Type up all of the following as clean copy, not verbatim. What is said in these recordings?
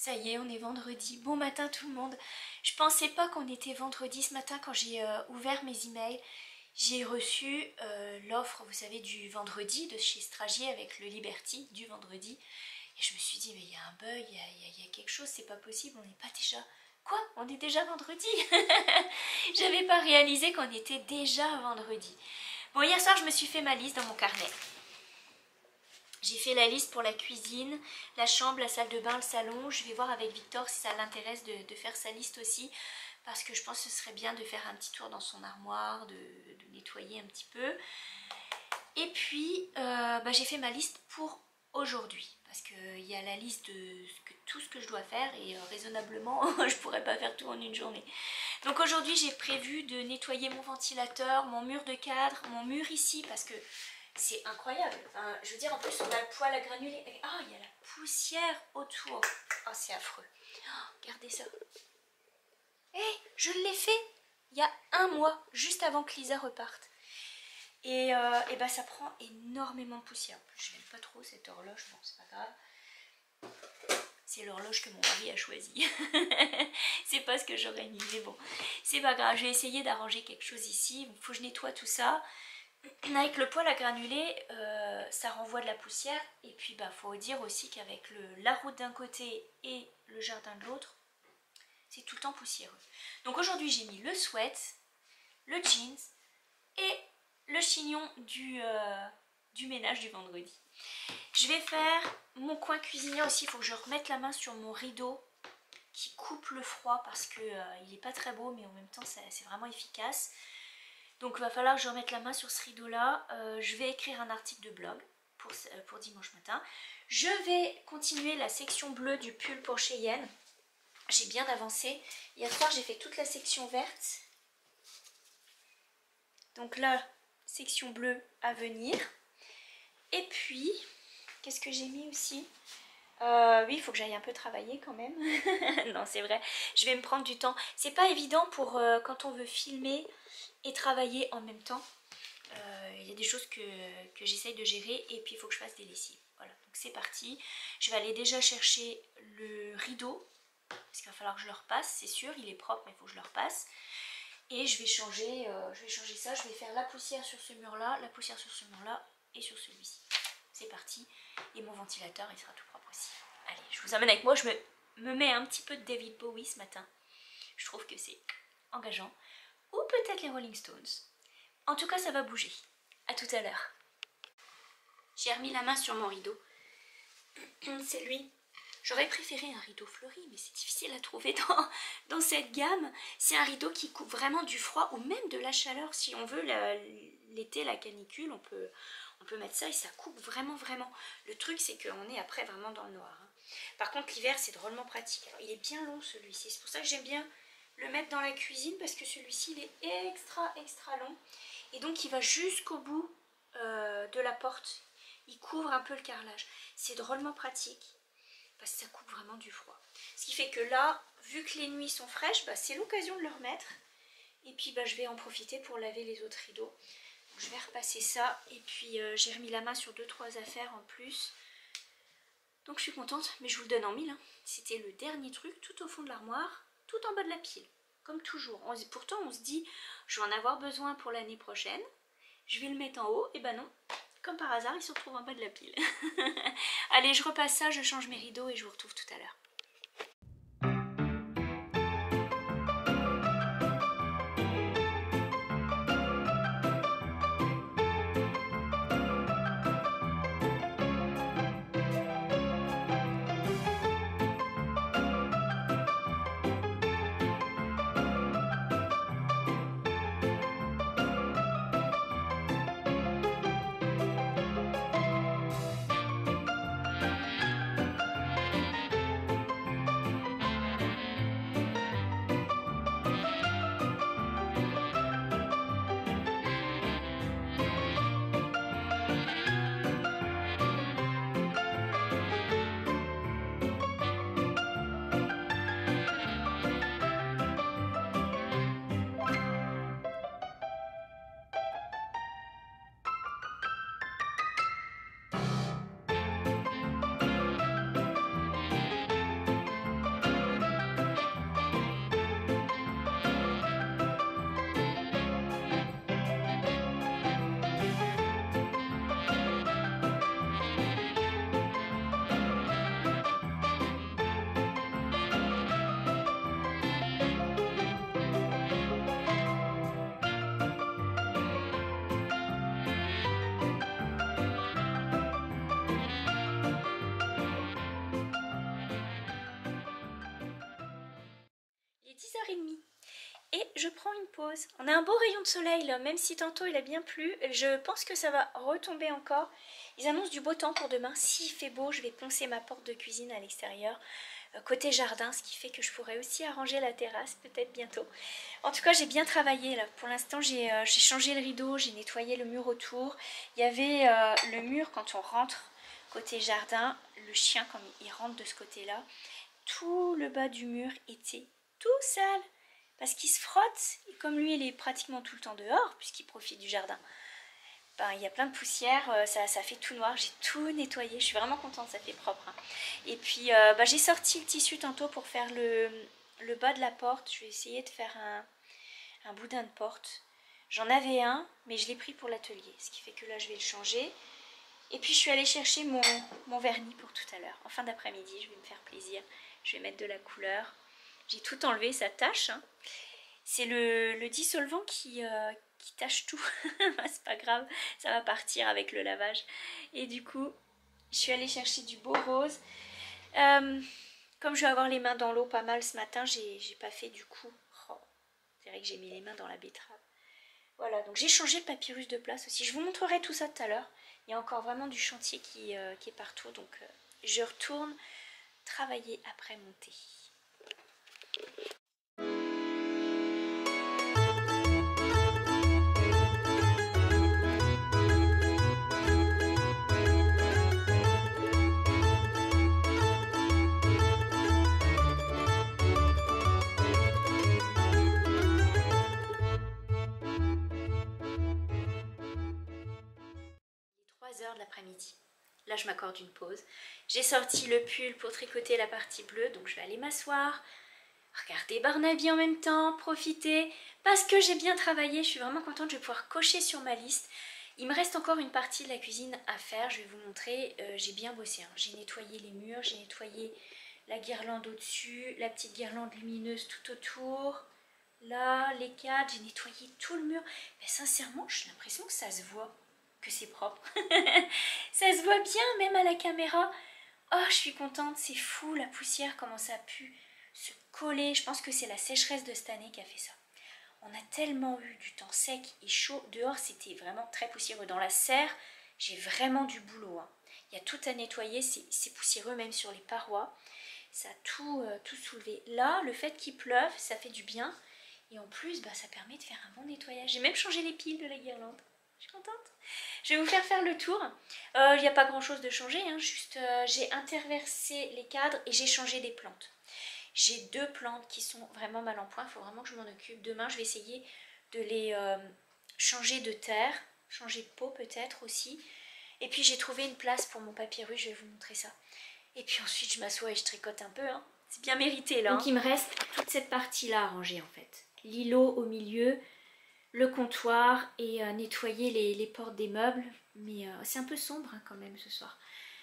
Ça y est, on est vendredi. Bon matin tout le monde. Je pensais pas qu'on était vendredi ce matin quand j'ai ouvert mes emails. J'ai reçu l'offre, vous savez, du vendredi de chez Stragier avec le Liberty du vendredi. Et je me suis dit, mais il y a un bug, il y a quelque chose, c'est pas possible, on n'est pas déjà... Quoi? On est déjà vendredi? J'avais pas réalisé qu'on était déjà vendredi. Bon, hier soir, je me suis fait ma liste dans mon carnet. J'ai fait la liste pour la cuisine, la chambre, la salle de bain, le salon. Je vais voir avec Victor si ça l'intéresse de faire sa liste aussi. Parce que je pense que ce serait bien de faire un petit tour dans son armoire, de nettoyer un petit peu. Et puis, j'ai fait ma liste pour aujourd'hui. Parce qu'il y a la liste de tout ce que je dois faire. Et raisonnablement, je ne pourrais pas faire tout en une journée. Donc aujourd'hui, j'ai prévu de nettoyer mon ventilateur, mon mur de cadre, mon mur ici. Parce que... c'est incroyable. Enfin, je veux dire, en plus, on a le poêle à granulés. Ah, il y a la poussière autour. Oh, c'est affreux. Oh, regardez ça. Eh, je l'ai fait il y a un mois, juste avant que Lisa reparte. Et ça prend énormément de poussière. En plus, je n'aime pas trop cette horloge. Bon, c'est pas grave. C'est l'horloge que mon mari a choisie. C'est pas ce que j'aurais mis. Mais bon, c'est pas grave. Je vais essayer d'arranger quelque chose ici. Il faut que je nettoie tout ça. Avec le poêle à granulés, ça renvoie de la poussière. Et puis faut dire aussi qu'avec la route d'un côté et le jardin de l'autre, c'est tout le temps poussiéreux. Donc aujourd'hui j'ai mis le sweat, le jeans et le chignon du ménage du vendredi. Je vais faire mon coin cuisinier aussi. Il faut que je remette la main sur mon rideau qui coupe le froid parce que il n'est pas très beau, mais en même temps c'est vraiment efficace. Donc il va falloir que je remette la main sur ce rideau là. Je vais écrire un article de blog pour dimanche matin. Je vais continuer la section bleue du pull pour Cheyenne. J'ai bien avancé. Hier soir j'ai fait toute la section verte. Donc là, section bleue à venir. Et puis, qu'est-ce que j'ai mis aussi? Oui, il faut que j'aille un peu travailler quand même. Non, c'est vrai, je vais me prendre du temps. C'est pas évident pour quand on veut filmer et travailler en même temps. Il y a des choses que j'essaye de gérer et puis il faut que je fasse des lessives. Voilà, donc c'est parti. Je vais aller déjà chercher le rideau parce qu'il va falloir que je le repasse, c'est sûr. Il est propre, mais il faut que je le repasse. Et je vais changer ça. Je vais faire la poussière sur ce mur-là, la poussière sur ce mur-là et sur celui-ci. C'est parti. Et mon ventilateur, il sera tout propre aussi. Allez, je vous amène avec moi. Je me mets un petit peu de David Bowie ce matin. Je trouve que c'est engageant. Ou peut-être les Rolling Stones. En tout cas, ça va bouger. A tout à l'heure. J'ai remis la main sur mon rideau. C'est lui. J'aurais préféré un rideau fleuri, mais c'est difficile à trouver dans cette gamme. C'est un rideau qui coupe vraiment du froid ou même de la chaleur. Si on veut l'été, la canicule, on peut mettre ça et ça coupe vraiment. Le truc, c'est qu'on est après vraiment dans le noir. Hein. Par contre, l'hiver, c'est drôlement pratique. Alors, il est bien long celui-ci. C'est pour ça que j'aime bien le mettre dans la cuisine parce que celui-ci, il est extra long. Et donc, il va jusqu'au bout de la porte. Il couvre un peu le carrelage. C'est drôlement pratique. Parce que ça coupe vraiment du froid. Ce qui fait que là, vu que les nuits sont fraîches, c'est l'occasion de le remettre. Et puis je vais en profiter pour laver les autres rideaux. Donc, je vais repasser ça. Et puis j'ai remis la main sur 2-3 affaires en plus. Donc je suis contente, mais je vous le donne en mille. Hein. C'était le dernier truc, tout au fond de l'armoire, tout en bas de la pile. Comme toujours. Pourtant on se dit, je vais en avoir besoin pour l'année prochaine. Je vais le mettre en haut. Et non. Comme par hasard, il se retrouve en bas de la pile. Allez, je repasse ça, je change mes rideaux et je vous retrouve tout à l'heure. je prends une pause. On a un beau rayon de soleil là, même si tantôt il a bien plu. Je pense que ça va retomber encore. Ils annoncent du beau temps pour demain. S'il fait beau, je vais poncer ma porte de cuisine à l'extérieur, côté jardin, ce qui fait que je pourrais aussi arranger la terrasse peut-être bientôt. En tout cas, j'ai bien travaillé là. Pour l'instant, j'ai changé le rideau, j'ai nettoyé le mur autour. Il y avait le mur quand on rentre côté jardin, le chien quand il rentre de ce côté-là, tout le bas du mur était tout sale parce qu'il se frotte et comme lui il est pratiquement tout le temps dehors puisqu'il profite du jardin, ben, il y a plein de poussière, ça fait tout noir. J'ai tout nettoyé, je suis vraiment contente, ça fait propre hein. Et puis j'ai sorti le tissu tantôt pour faire le bas de la porte. Je vais essayer de faire un boudin de porte. J'en avais un mais je l'ai pris pour l'atelier, ce qui fait que là je vais le changer. Et puis je suis allée chercher mon vernis pour tout à l'heure. En fin d'après-midi, je vais me faire plaisir. Je vais mettre de la couleur. J'ai tout enlevé, ça tâche. Hein. C'est le dissolvant qui tâche tout. C'est pas grave, ça va partir avec le lavage. Et du coup, je suis allée chercher du beau rose. Comme je vais avoir les mains dans l'eau pas mal ce matin, j'ai pas fait du coup. Oh, c'est vrai que j'ai mis les mains dans la betterave. Voilà, donc j'ai changé le papyrus de place aussi. Je vous montrerai tout ça tout à l'heure. Il y a encore vraiment du chantier qui est partout. Donc je retourne travailler après mon thé. Il est 3 h de l'après-midi. Là, je m'accorde une pause. J'ai sorti le pull pour tricoter la partie bleue, donc je vais aller m'asseoir, regarder Barnaby en même temps, profiter, parce que j'ai bien travaillé, je suis vraiment contente, je vais pouvoir cocher sur ma liste. Il me reste encore une partie de la cuisine à faire, je vais vous montrer, j'ai bien bossé. Hein. J'ai nettoyé les murs, j'ai nettoyé la guirlande au-dessus, la petite guirlande lumineuse tout autour, là, les cadres, j'ai nettoyé tout le mur. Mais sincèrement, j'ai l'impression que ça se voit. Que c'est propre. Ça se voit bien même à la caméra. Oh, je suis contente, c'est fou la poussière, comment ça a pu se coller. Je pense que c'est la sécheresse de cette année qui a fait ça. On a tellement eu du temps sec et chaud. Dehors, c'était vraiment très poussiéreux. Dans la serre, j'ai vraiment du boulot. Hein. Il y a tout à nettoyer, c'est poussiéreux même sur les parois. Ça a tout soulevé. Là, le fait qu'il pleuve, ça fait du bien. Et en plus, ça permet de faire un bon nettoyage. J'ai même changé les piles de la guirlande. Je suis contente. Je vais vous faire le tour. Il n'y a pas grand chose de changé, hein, juste j'ai interversé les cadres et j'ai changé des plantes. J'ai 2 plantes qui sont vraiment mal en point, il faut vraiment que je m'en occupe. Demain, je vais essayer de les changer de terre, changer de pot peut-être aussi. Et puis j'ai trouvé une place pour mon papyrus, je vais vous montrer ça. Et puis ensuite, je m'assois et je tricote un peu. Hein. C'est bien mérité là. Donc il me reste toute cette partie-là à ranger en fait. L'îlot au milieu, le comptoir et nettoyer les portes des meubles. Mais c'est un peu sombre hein, quand même ce soir.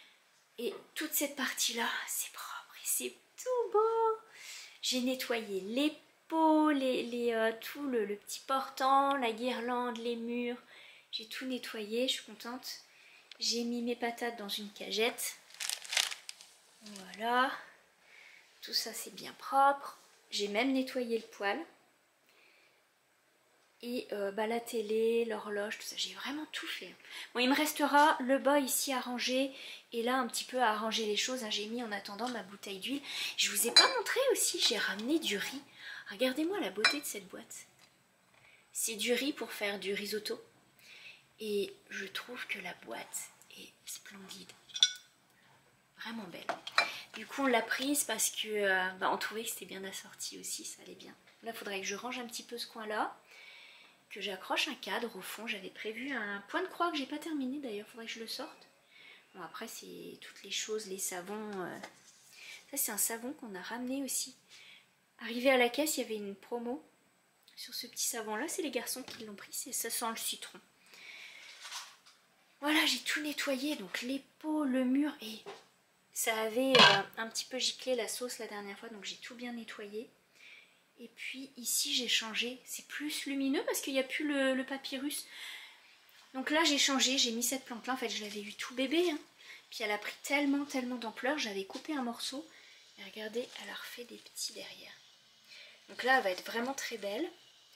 Et toute cette partie-là, c'est propre et c'est tout beau. J'ai nettoyé les pots, tout le petit portant, la guirlande, les murs. J'ai tout nettoyé, je suis contente. J'ai mis mes patates dans une cagette. Voilà. Tout ça, c'est bien propre. J'ai même nettoyé le poêle. Et la télé, l'horloge, tout ça, j'ai vraiment tout fait. Bon, il me restera le bas ici à ranger et là un petit peu à arranger les choses. Hein. J'ai mis en attendant ma bouteille d'huile. Je vous ai pas montré aussi, j'ai ramené du riz. Regardez-moi la beauté de cette boîte. C'est du riz pour faire du risotto. Et je trouve que la boîte est splendide. Vraiment belle. Du coup, on l'a prise parce que on trouvait que c'était bien assorti aussi, ça allait bien. Là, il faudrait que je range un petit peu ce coin-là. Que j'accroche un cadre au fond. J'avais prévu un point de croix que j'ai pas terminé d'ailleurs, faudrait que je le sorte. Bon après c'est toutes les choses, les savons. Ça c'est un savon qu'on a ramené aussi. Arrivé à la caisse, il y avait une promo sur ce petit savon là, c'est les garçons qui l'ont pris, ça sent le citron. Voilà, j'ai tout nettoyé, donc les pots, le mur et ça avait un petit peu giclé la sauce la dernière fois, donc j'ai tout bien nettoyé. Et puis ici j'ai changé, c'est plus lumineux parce qu'il n'y a plus le papyrus. Donc là j'ai changé, j'ai mis cette plante là, en fait je l'avais eu tout bébé. Hein. Puis elle a pris tellement d'ampleur, j'avais coupé un morceau. Et regardez, elle a refait des petits derrière. Donc là elle va être vraiment très belle.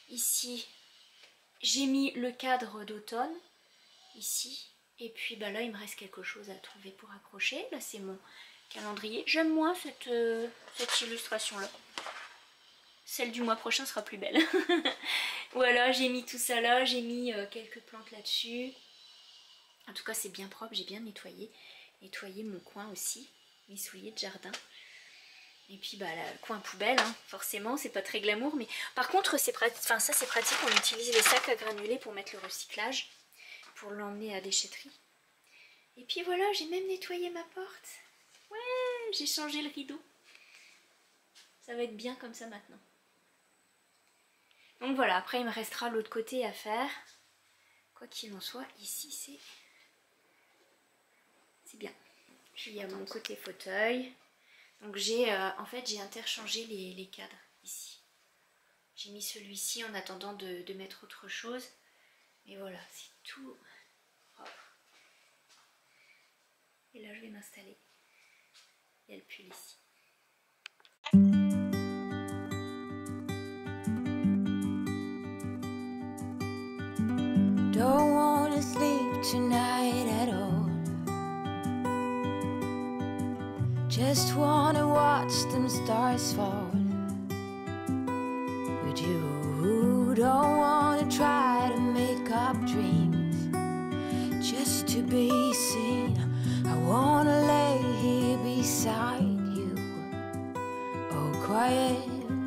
Ici, j'ai mis le cadre d'automne, ici. Et puis bah là, il me reste quelque chose à trouver pour accrocher. Là, c'est mon calendrier. J'aime moins cette illustration-là. Celle du mois prochain sera plus belle. Voilà, j'ai mis tout ça là. J'ai mis quelques plantes là-dessus. En tout cas, c'est bien propre. J'ai bien nettoyé. Nettoyé mon coin aussi. Mes souliers de jardin. Et puis bah le coin poubelle, hein. Forcément, c'est pas très glamour. Mais par contre, c'est pratique. Enfin, ça, c'est pratique. On utilise les sacs à granulés pour mettre le recyclage. Pour l'emmener à déchetterie. Et puis voilà, j'ai même nettoyé ma porte. Ouais, j'ai changé le rideau. Ça va être bien comme ça maintenant. Donc voilà, après il me restera l'autre côté à faire. Quoi qu'il en soit, ici c'est bien. Puis il y a mon côté fauteuil. Donc j'ai en fait j'ai interchangé les cadres ici. J'ai mis celui-ci en attendant de mettre autre chose. Et voilà, c'est tout propre. Et là je vais m'installer. Il y a le pull ici. Don't wanna sleep tonight at all. Just wanna watch them stars fall. But you don't wanna try to make up dreams just to be seen. I wanna lay here beside you, all quiet.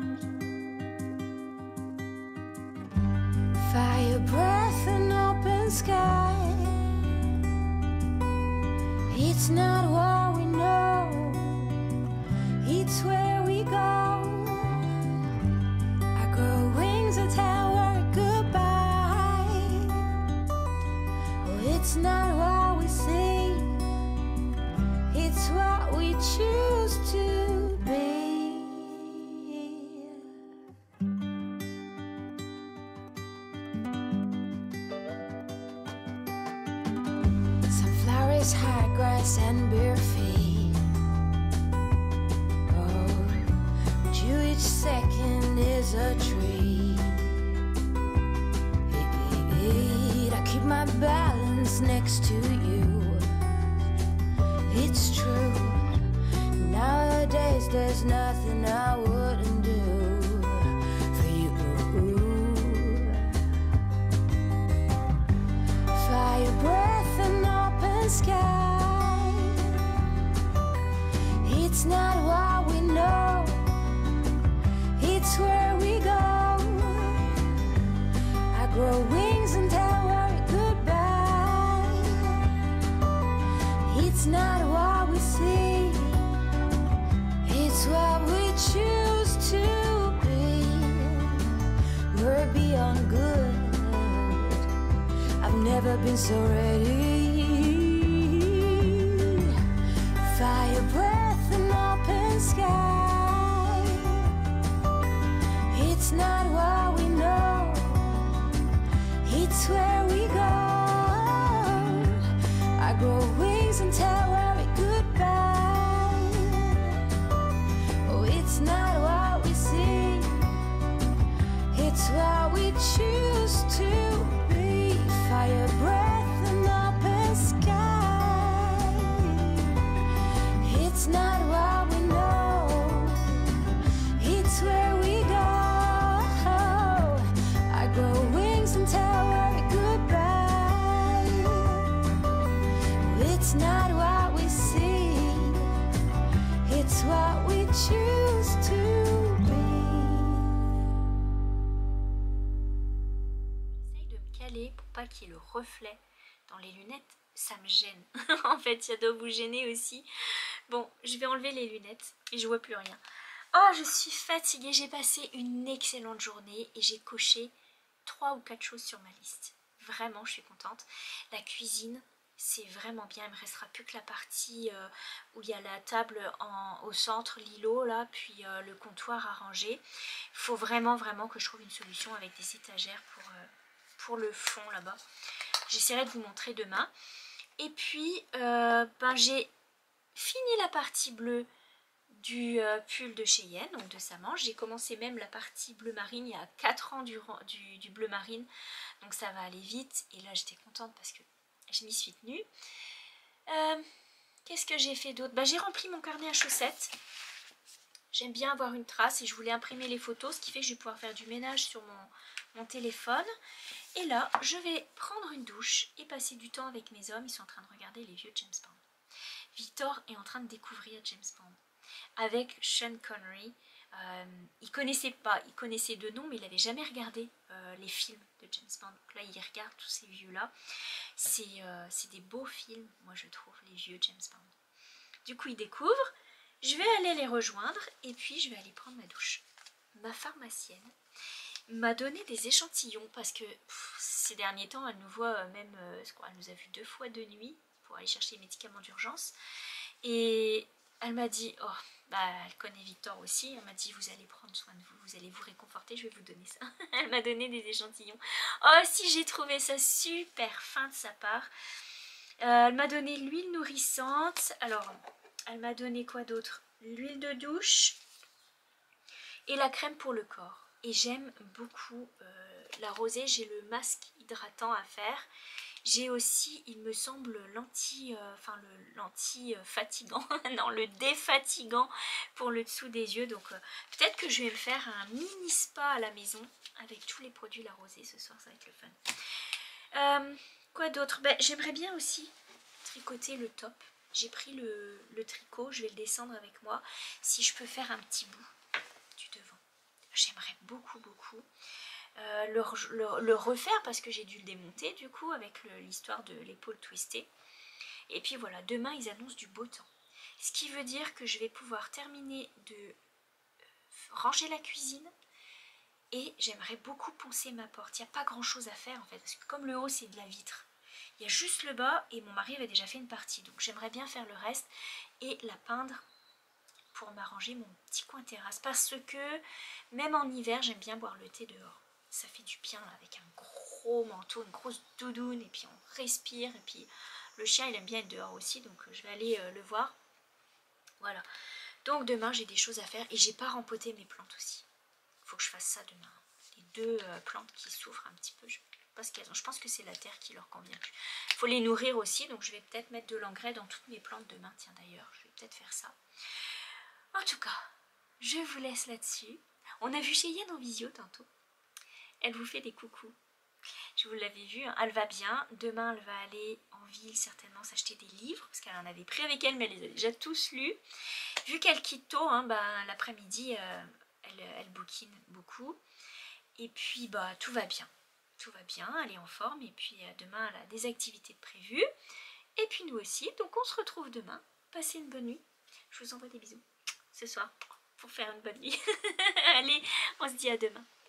Fire breath and open sky. It's not what we know, it's where we go. I grow wings and tell her goodbye. Oh, it's not what we see, it's what we choose to be. High grass and bare feet. Oh, but you each second is a treat. I keep my balance next to you. It's true. Nowadays there's nothing I wouldn't do for you. Fire breath and open sky. It's not what we know, it's where we go. I grow wings and tell her goodbye. It's not what we see, it's what we choose to be. We're beyond good, I've never been so ready. Fire breath and open sky. It's not what we know, it's where we go. I grow wings and tell her goodbye. Oh, it's not what we see, it's what we choose to be. Fire breath and open sky. It's not what we know, it's where we go. I grow wings and tell her goodbye. It's not what we see, it's what we choose to be. J'essaye de me caler pour pas qu'il y ait le reflet dans les lunettes. Ça me gêne. En fait, ça doit vous gêner aussi. Bon, je vais enlever les lunettes et je vois plus rien. Oh, je suis fatiguée. J'ai passé une excellente journée et j'ai coché 3 ou 4 choses sur ma liste. Vraiment, je suis contente. La cuisine, c'est vraiment bien. Il me restera plus que la partie où il y a la table au centre, l'îlot là, puis le comptoir à ranger. Il faut vraiment que je trouve une solution avec des étagères pour le fond là-bas. J'essaierai de vous montrer demain. Et puis, j'ai fini la partie bleue du pull de Cheyenne, donc de sa manche. J'ai commencé même la partie bleu marine il y a 4 ans du bleu marine, donc ça va aller vite. Et là j'étais contente parce que je m'y suis tenue. Qu'est-ce que j'ai fait d'autre? J'ai rempli mon carnet à chaussettes. J'aime bien avoir une trace et je voulais imprimer les photos, ce qui fait que je vais pouvoir faire du ménage sur mon téléphone. Et là, je vais prendre une douche et passer du temps avec mes hommes. Ils sont en train de regarder les vieux James Bond. Victor est en train de découvrir James Bond avec Sean Connery. Il connaissait pas, il connaissait de nom, mais il n'avait jamais regardé les films de James Bond. Donc là, il regarde tous ces vieux-là. C'est des beaux films, moi je trouve, les vieux James Bond. Du coup, il découvre. Je vais aller les rejoindre et puis je vais aller prendre ma douche. Ma pharmacienne m'a donné des échantillons parce que ces derniers temps, elle nous voit même, elle nous a vu 2 fois de nuit pour aller chercher les médicaments d'urgence. Et elle m'a dit, elle connaît Victor aussi, elle m'a dit vous allez prendre soin de vous, vous allez vous réconforter, je vais vous donner ça. Elle m'a donné des échantillons. Oh si, j'ai trouvé ça super fin de sa part. Elle m'a donné l'huile nourrissante. Alors, elle m'a donné quoi d'autre? L'huile de douche et la crème pour le corps. Et j'aime beaucoup la rosée, j'ai le masque hydratant à faire. J'ai aussi, il me semble, l'anti-fatigant, non, le défatigant pour le dessous des yeux. Donc peut-être que je vais me faire un mini spa à la maison avec tous les produits La Rosée ce soir, ça va être le fun. Quoi d'autre? J'aimerais bien aussi tricoter le top. J'ai pris le tricot, je vais le descendre avec moi. Si je peux faire un petit bout du devant, j'aimerais beaucoup. Le refaire parce que j'ai dû le démonter du coup avec l'histoire de l'épaule twistée. Et puis voilà, demain ils annoncent du beau temps. Ce qui veut dire que je vais pouvoir terminer de ranger la cuisine et j'aimerais beaucoup poncer ma porte. Il n'y a pas grand chose à faire en fait parce que comme le haut c'est de la vitre, il y a juste le bas et mon mari avait déjà fait une partie. Donc j'aimerais bien faire le reste et la peindre pour m'arranger mon petit coin terrasse. Parce que même en hiver j'aime bien boire le thé dehors. Ça fait du bien avec un gros manteau, une grosse doudoune et puis on respire. Et puis le chien il aime bien être dehors aussi donc je vais aller le voir. Voilà. Donc demain j'ai des choses à faire et j'ai pas rempoté mes plantes aussi. Il faut que je fasse ça demain. Les 2 plantes qui souffrent un petit peu. Je pense que c'est la terre qui leur convient plus. Il faut les nourrir aussi, donc je vais peut-être mettre de l'engrais dans toutes mes plantes demain. Tiens d'ailleurs, je vais peut-être faire ça. En tout cas, je vous laisse là-dessus. On a vu Cheyenne en visio tantôt. Elle vous fait des coucous. Je vous l'avais vu, hein. Elle va bien. Demain, elle va aller en ville certainement s'acheter des livres, parce qu'elle en avait pris avec elle, mais elle les a déjà tous lus. Vu qu'elle quitte tôt, hein, l'après-midi, elle bouquine beaucoup. Et puis, tout va bien. Tout va bien, elle est en forme. Et puis, demain, elle a des activités prévues. Et puis, nous aussi. Donc, on se retrouve demain. Passez une bonne nuit. Je vous envoie des bisous ce soir pour faire une bonne nuit. Allez, on se dit à demain.